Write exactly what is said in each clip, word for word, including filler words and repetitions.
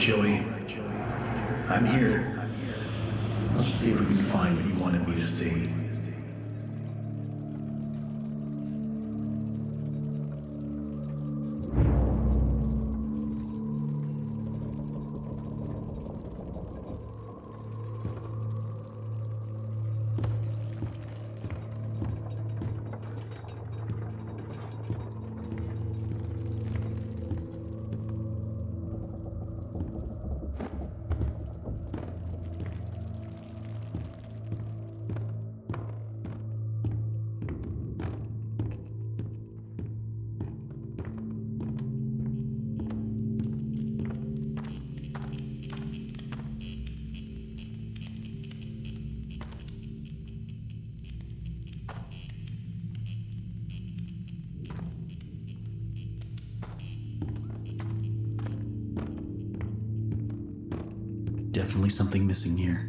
Joey. I'm here. Let's see if we can find what you wanted me to see. Definitely something missing here.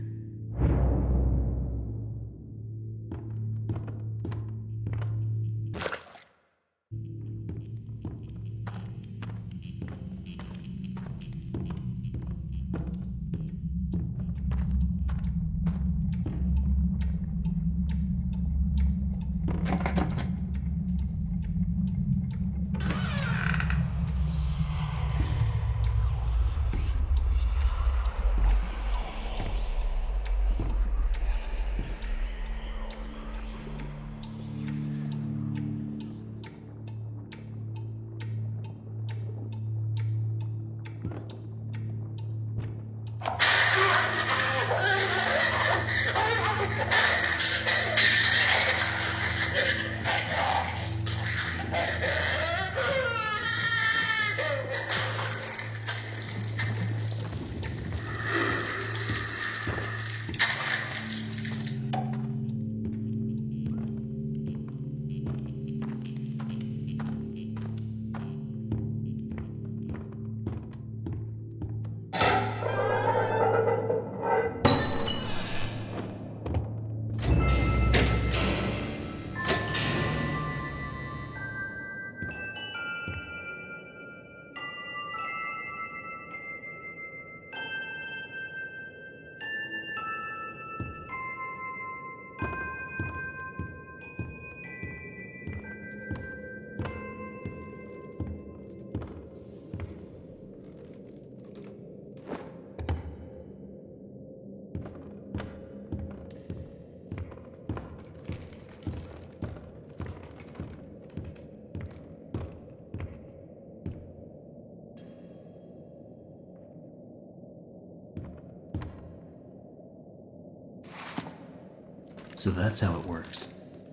So that's how it works.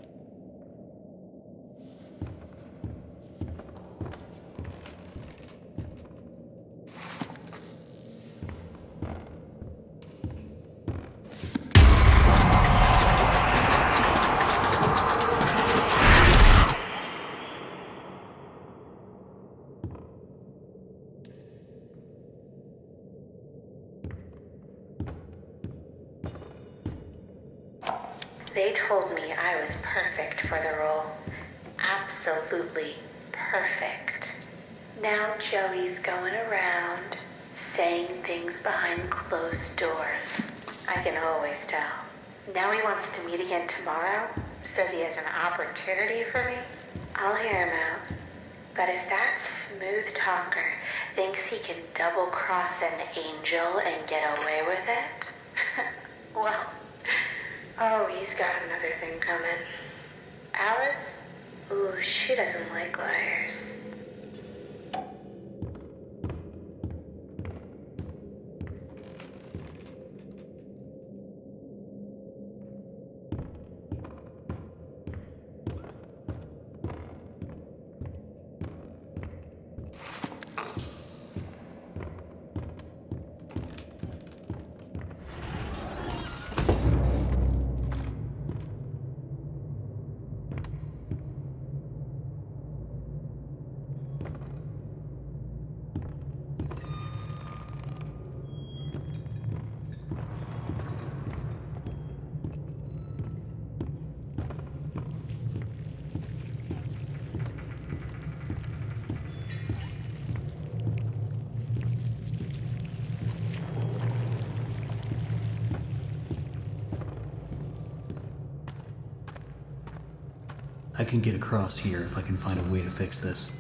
They told me I was perfect for the role. Absolutely perfect. Now Joey's going around saying things behind closed doors. I can always tell. Now he wants to meet again tomorrow. Says he has an opportunity for me. I'll hear him out. But if that smooth talker thinks he can double-cross an angel and get away with it, well... Oh, he's got another thing coming. Alice? Ooh, she doesn't like liars. I can get across here if I can find a way to fix this.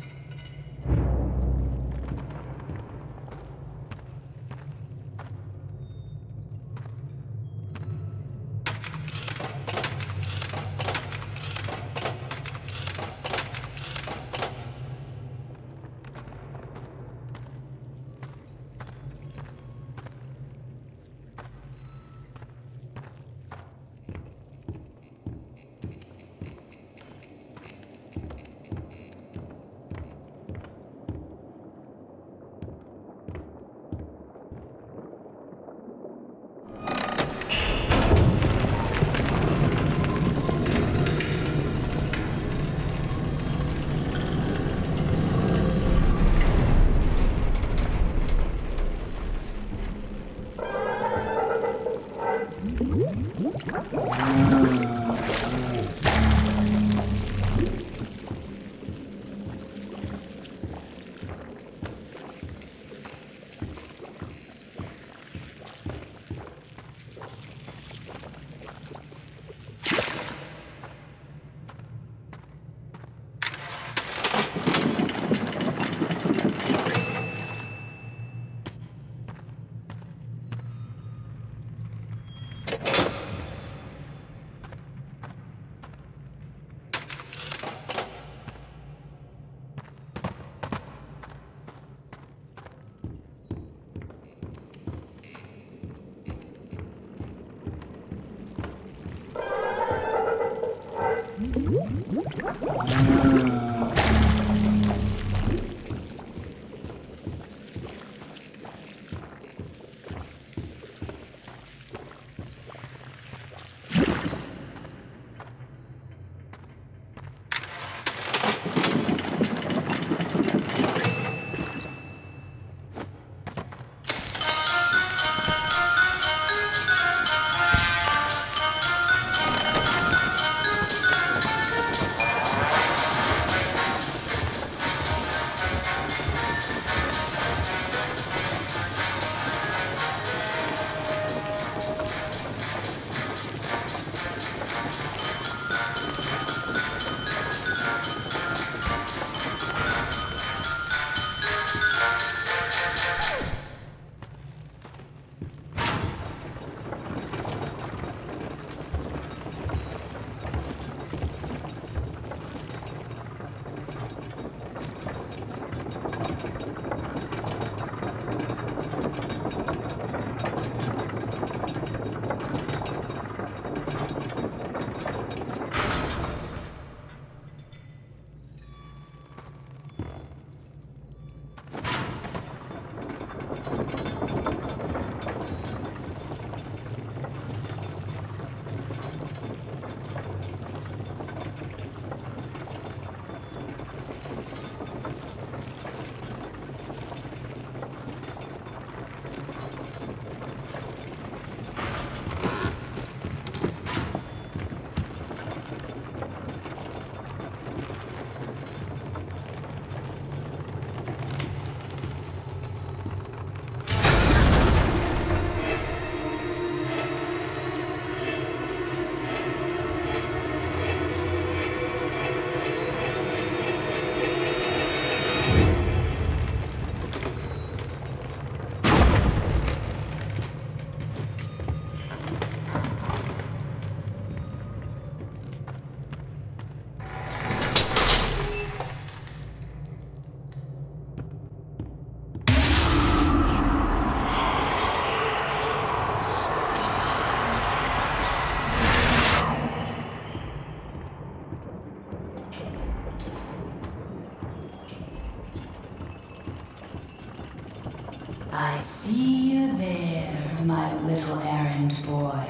I see you there, my little errand boy.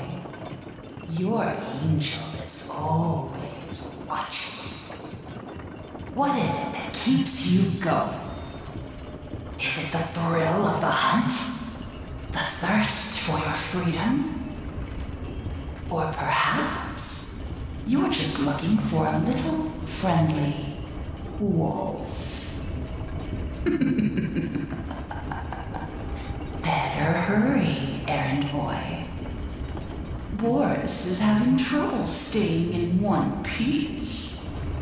Your angel is always watching. What is it that keeps you going? Is it the thrill of the hunt? The thirst for your freedom? Or perhaps you're just looking for a little friendly wolf? Better hurry, errand boy. Boris is having trouble staying in one piece.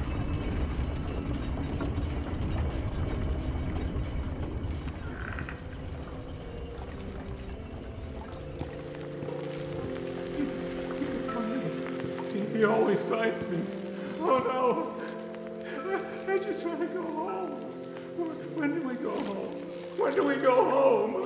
He always finds me. Oh no! I just want to go home. When do we go home? When do we go home?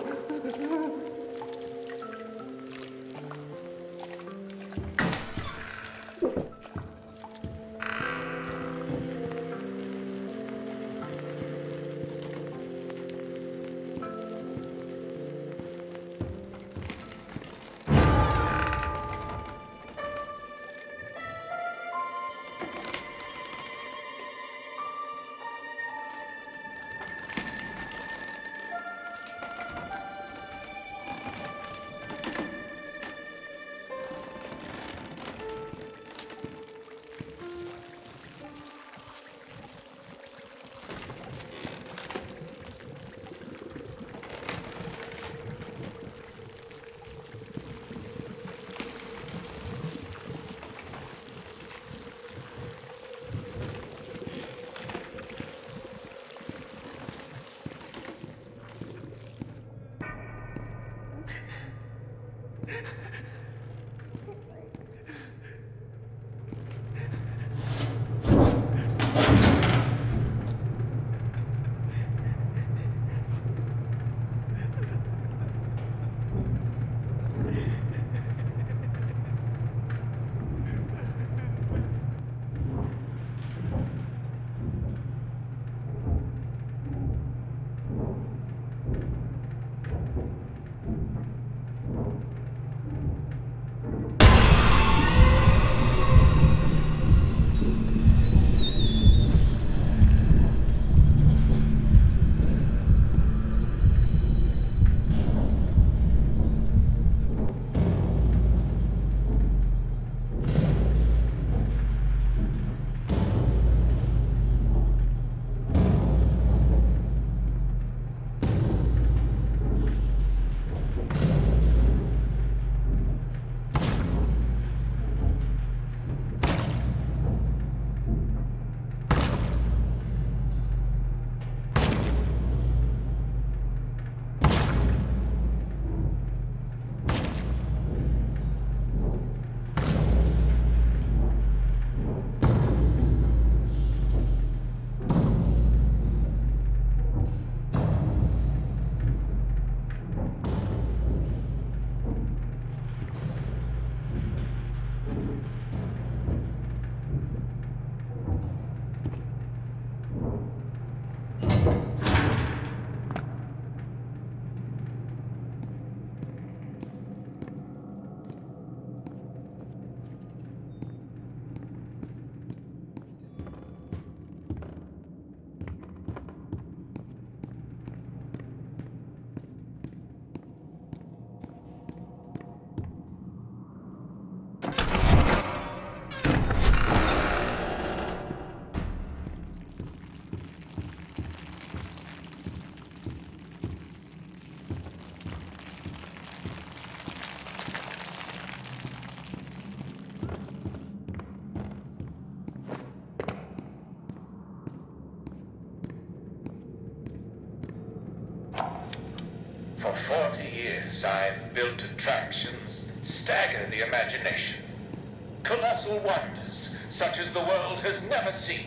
For forty years, I've built attractions that stagger the imagination. Colossal wonders, such as the world has never seen.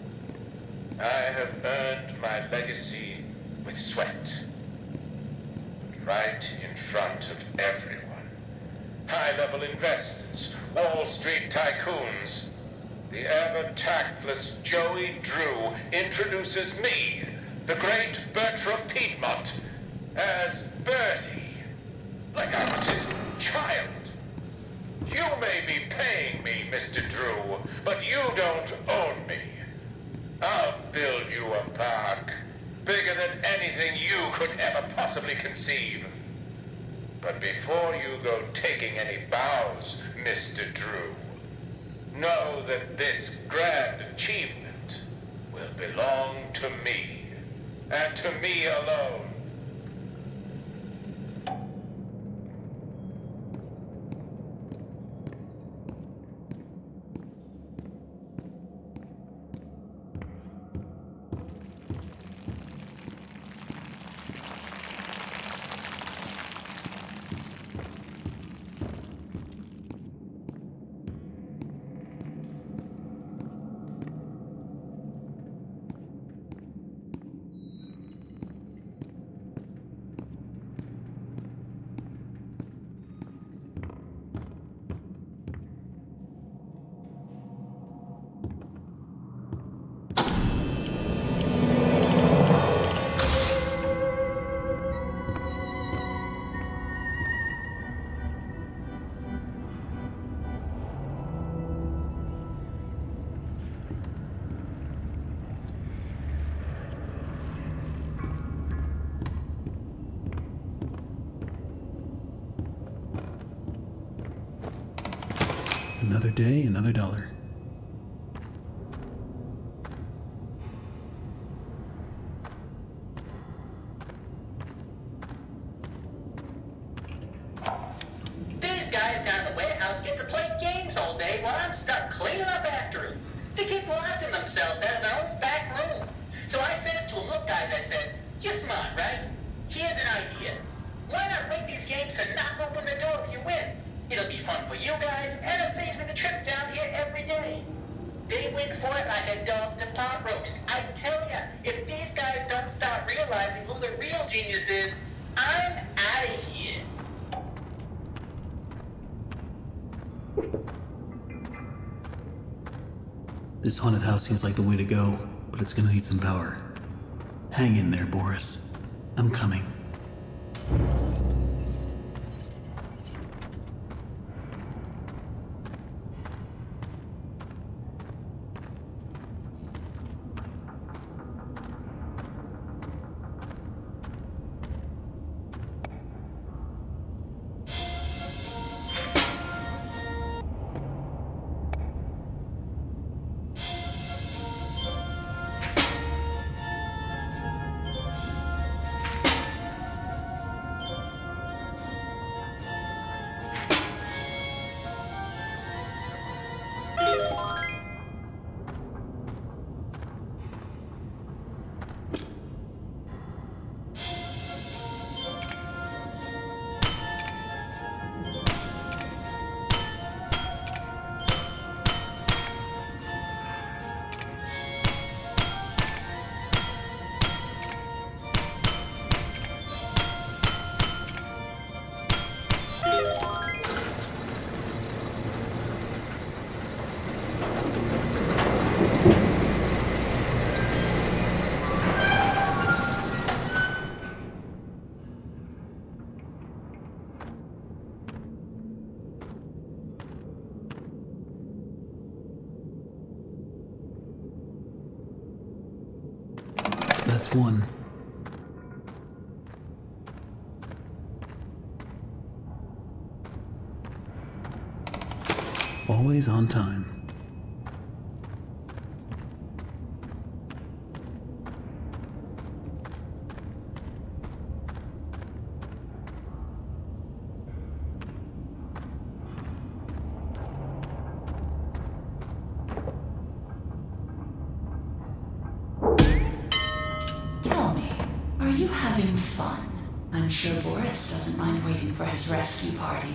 I have earned my legacy with sweat. Right in front of everyone. High-level investors, Wall Street tycoons. The ever-tactless Joey Drew introduces me, the great Bertram Piedmont, as Bertie, like I was his child. You may be paying me, Mister Drew, but you don't own me. I'll build you a park, bigger than anything you could ever possibly conceive. But before you go taking any bows, Mister Drew, know that this grand achievement will belong to me, and to me alone. Another day, another dollar. These guys down in the warehouse get to play games all day while I'm stuck cleaning up after them. They keep locking themselves out of their own back room. So I said it to them, look guys, I says, you're smart, right? Here's an idea. Why not rig these games to knock open the door if you win? It'll be fun for you guys, and it saves me the trip down here every day. They win for it like a dog to pot roast. I tell ya, if these guys don't start realizing who the real genius is, I'm out of here. This haunted house seems like the way to go, but it's gonna need some power. Hang in there, Boris. I'm coming. That's one. Always on time. Tell me, are you having fun? I'm sure Boris doesn't mind waiting for his rescue party.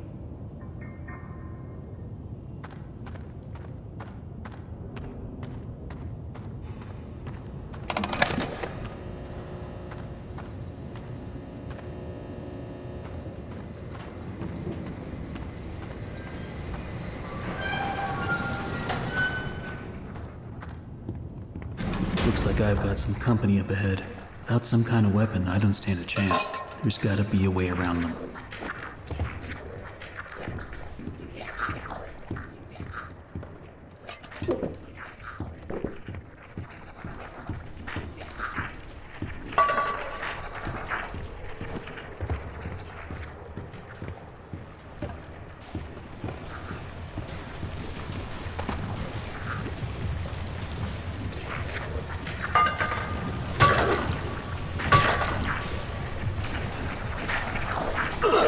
Looks like I've got some company up ahead. Without some kind of weapon, I don't stand a chance. There's gotta be a way around them. Ugh!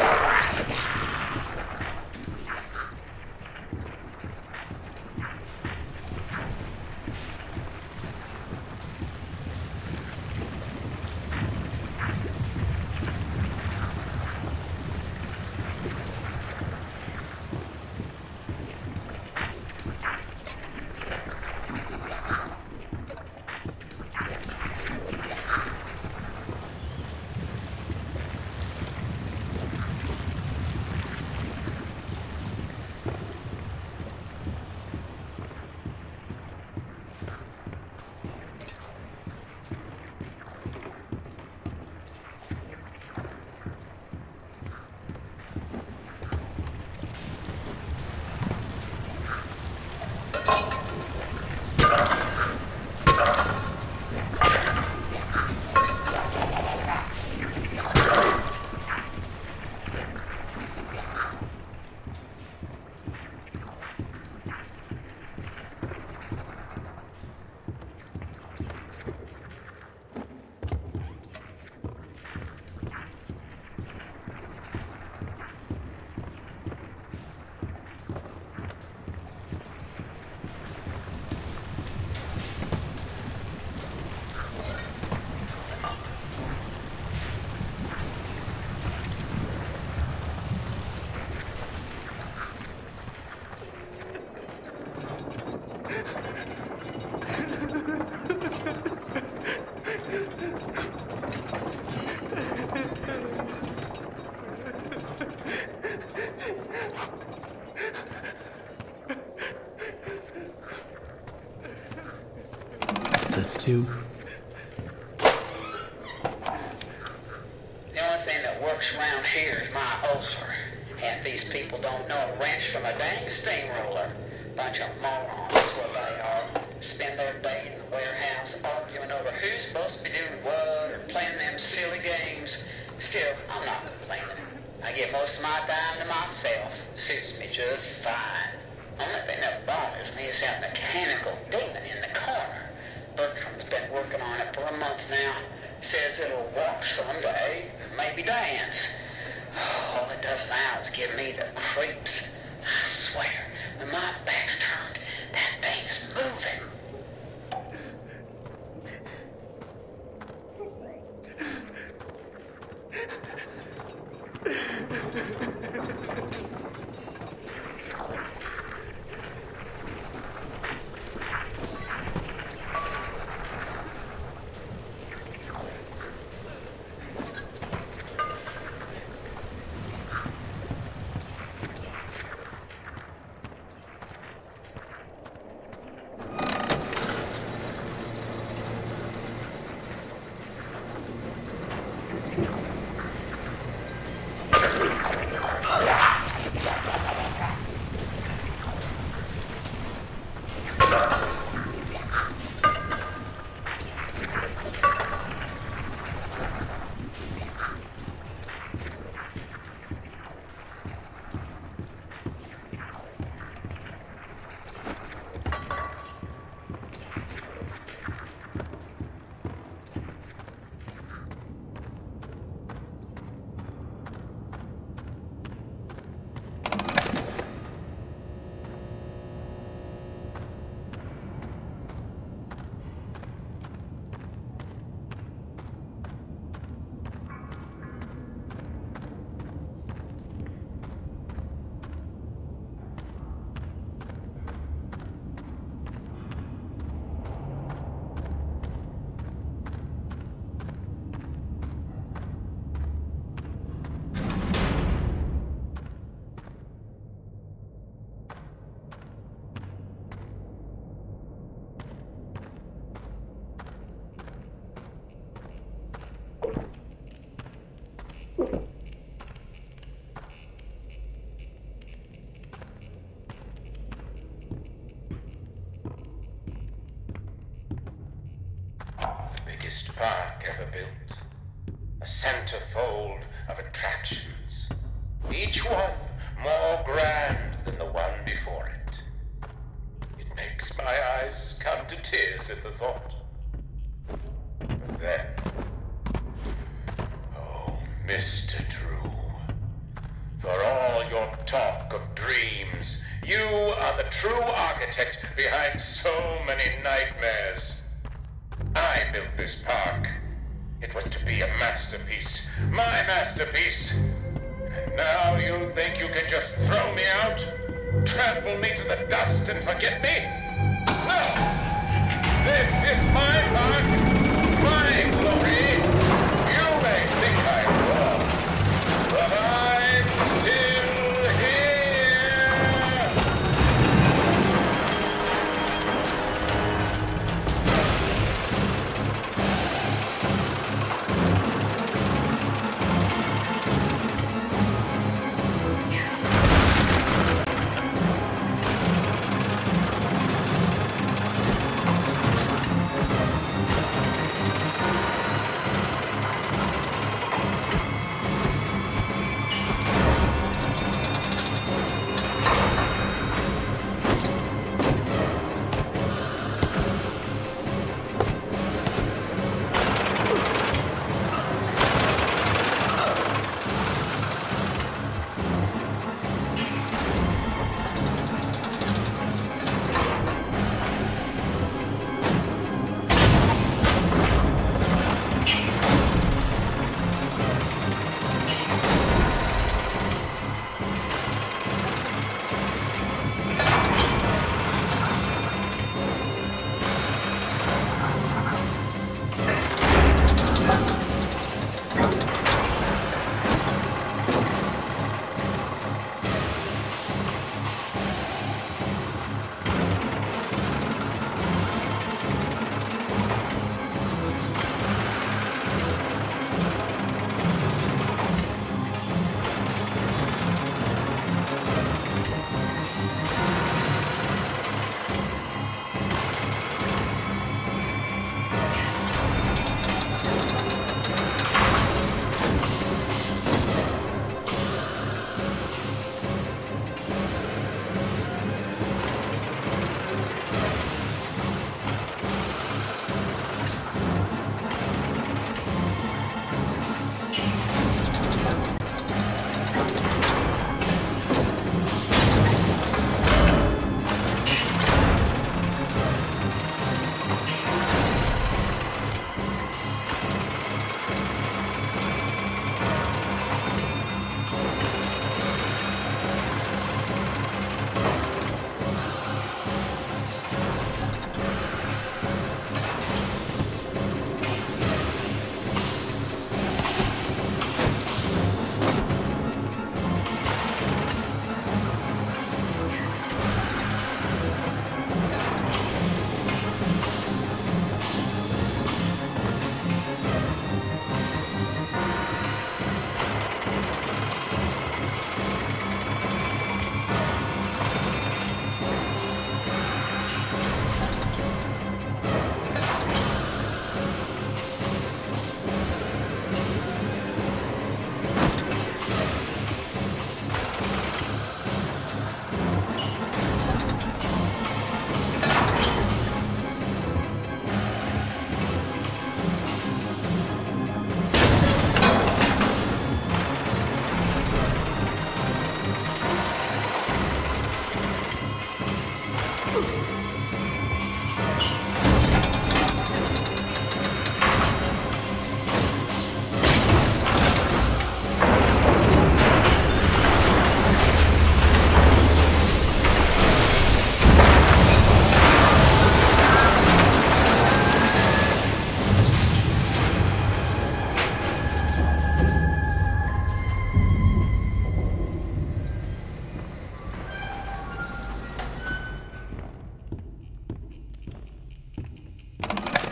cigarettes too? The only thing that works around here is my ulcer. And these people don't know a wrench from a dang steamroller. Bunch of morons, that's what they are. Spend their day in the warehouse arguing over who's supposed to be doing what or playing them silly games. Still, I'm not complaining. I give most of my time to myself. Suits me just fine. Only thing that bothers me is that mechanical demon in the corner. Bertram's been working on it for a month now. Says it'll walk someday, maybe dance. All it does now is give me the creeps. I swear, when my back's turned, that thing's moving. Park ever built. A centerfold of attractions. Each one more grand than the one before it. It makes my eyes come to tears at the thought. But then... Oh, Mister Drew. For all your talk of dreams, you are the true architect behind so many nightmares. I built this park. It was to be a masterpiece. My masterpiece. And now you think you can just throw me out? Trample me to the dust and forget me? No! This is my park. My glory. You may think I'm wrong, but I'm still here.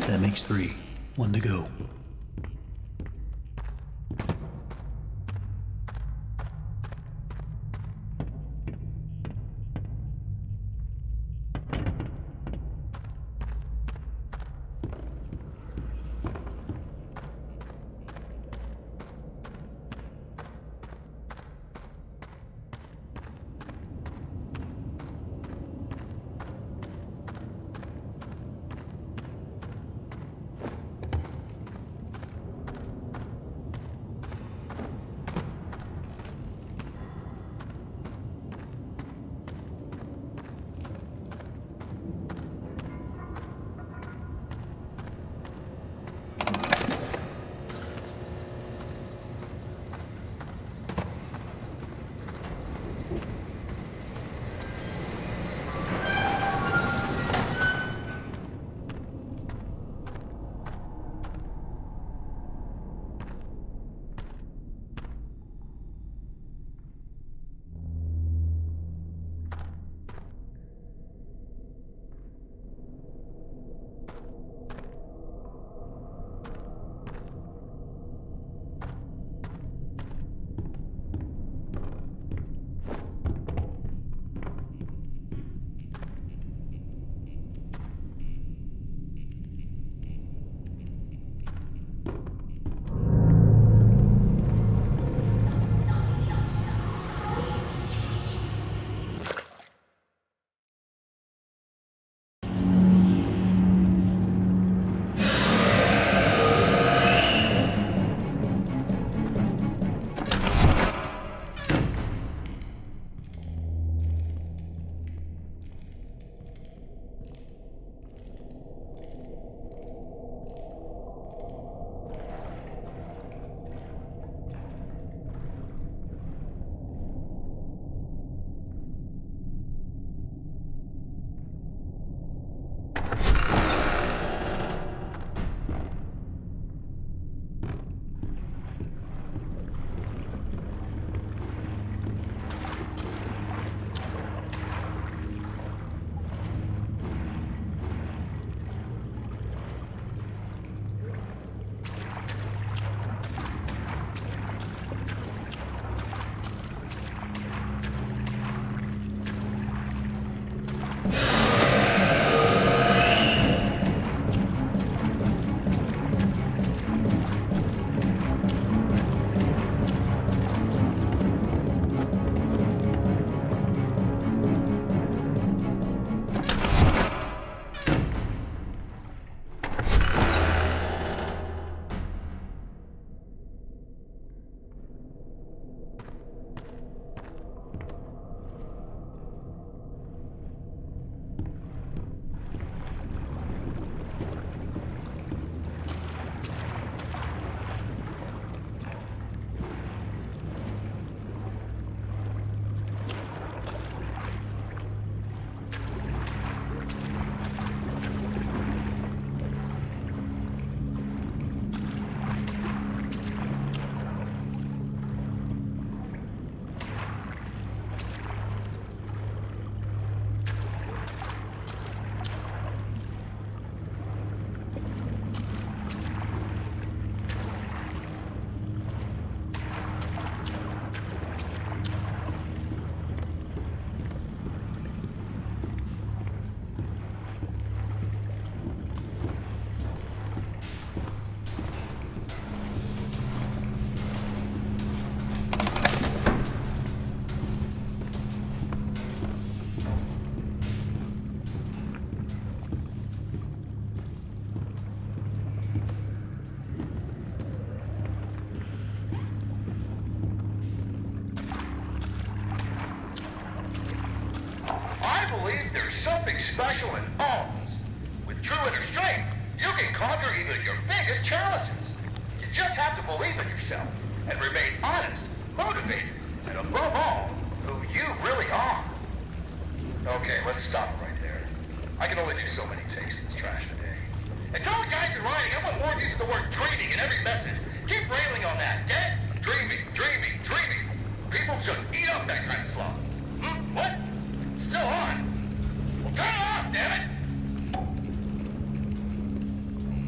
That makes three. One to go. something special in all of us. With true inner strength, you can conquer even your biggest challenges. You just have to believe in yourself and remain honest, motivated, and above all, who you really are. Okay, let's stop right there. I can only do so many takes of this trash today. And tell the guys in writing, I want more use of the word dreaming in every message. Keep railing on that. Get dreaming, dreaming, dreaming. People just eat up that kind of slop. Hmm? What? Still on? Well, turn it off, damn it!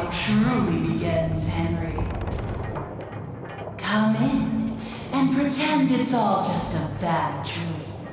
ride truly begins, Henry. Come in and pretend it's all just a bad dream.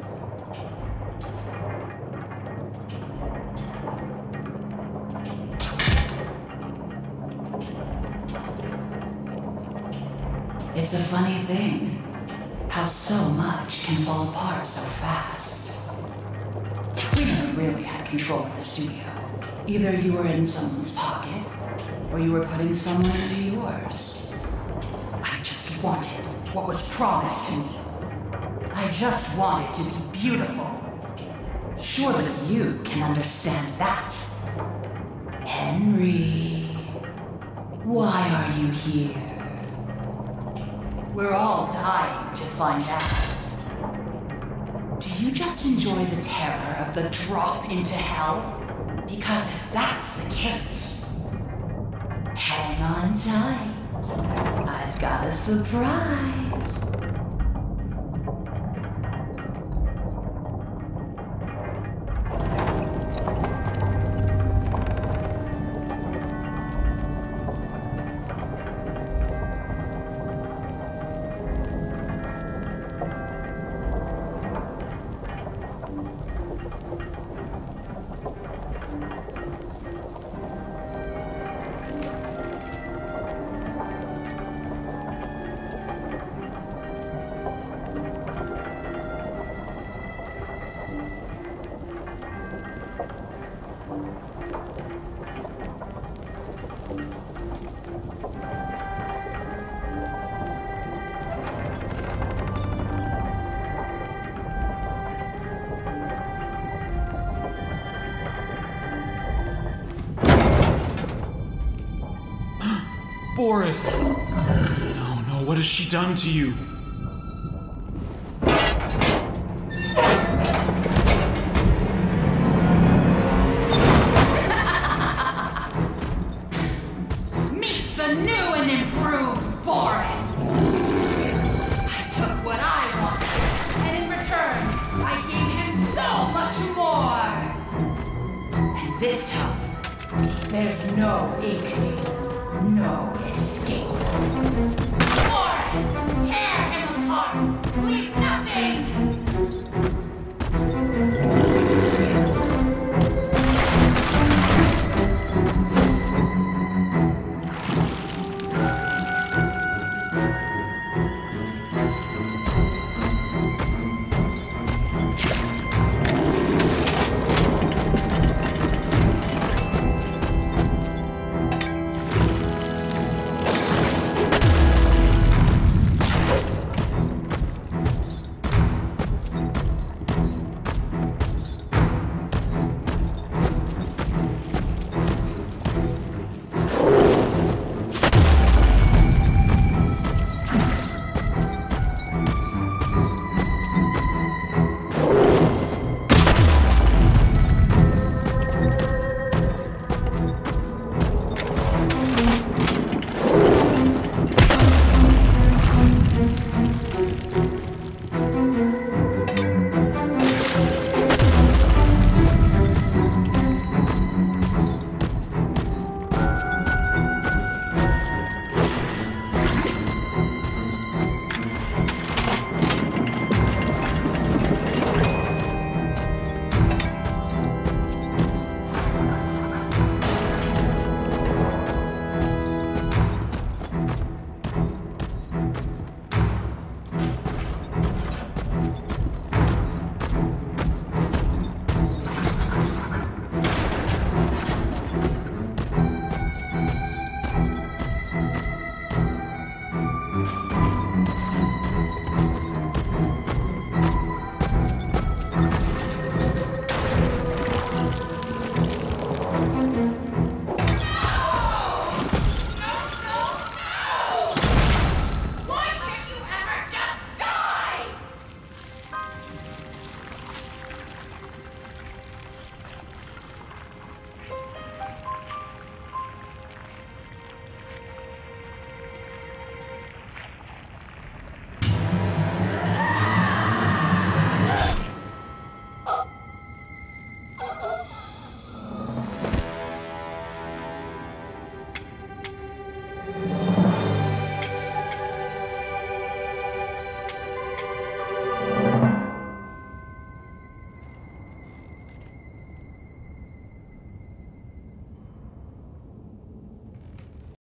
It's a funny thing, how so much can fall apart so fast. We never really had control of the studio. Either you were in someone's pocket, or you were putting someone into yours. I just wanted what was promised to me. I just wanted to be beautiful. Surely you can understand that. Henry, why are you here? We're all dying to find out. Do you just enjoy the terror of the drop into hell? Because if that's the case, hang on tight. I've got a surprise. Boris! No, no, what has she done to you? Meet the new and improved Boris! I took what I wanted, and in return, I gave him so much more! And this time, there's no ink deal. No escape.